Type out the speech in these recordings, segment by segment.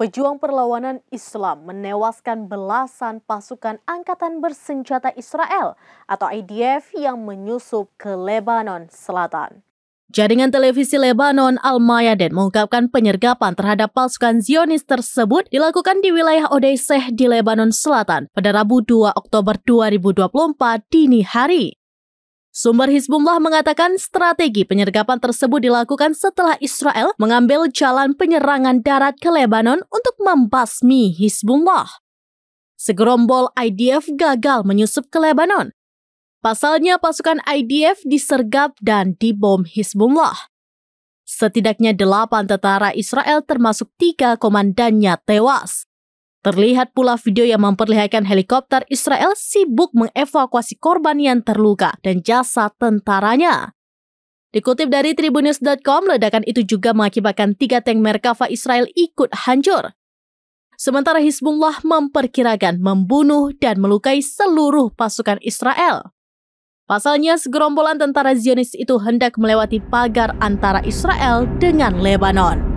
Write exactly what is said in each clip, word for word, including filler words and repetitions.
Pejuang perlawanan Islam menewaskan belasan pasukan angkatan bersenjata Israel atau I D F yang menyusup ke Lebanon Selatan. Jaringan televisi Lebanon Al-Mayadin mengungkapkan penyergapan terhadap pasukan Zionis tersebut dilakukan di wilayah Odeiseh di Lebanon Selatan pada Rabu dua Oktober dua ribu dua puluh empat dini hari. Sumber Hizbullah mengatakan strategi penyergapan tersebut dilakukan setelah Israel mengambil jalan penyerangan darat ke Lebanon untuk membasmi Hizbullah. Segerombol I D F gagal menyusup ke Lebanon. Pasalnya pasukan I D F disergap dan dibom Hizbullah. Setidaknya delapan tentara Israel termasuk tiga komandannya tewas. Terlihat pula video yang memperlihatkan helikopter Israel sibuk mengevakuasi korban yang terluka dan jasad tentaranya. Dikutip dari Tribunnews dot com, ledakan itu juga mengakibatkan tiga tank Merkava Israel ikut hancur. Sementara Hizbullah memperkirakan membunuh dan melukai seluruh pasukan Israel. Pasalnya, segerombolan tentara Zionis itu hendak melewati pagar antara Israel dengan Lebanon.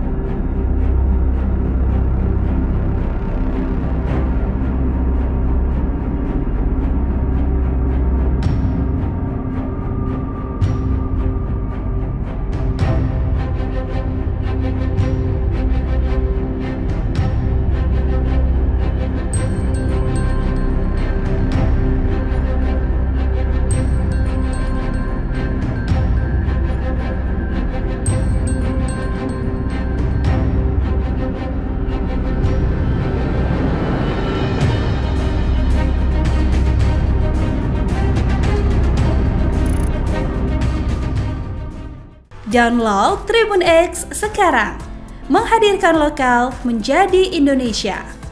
Download Tribun X sekarang, menghadirkan lokal menjadi Indonesia.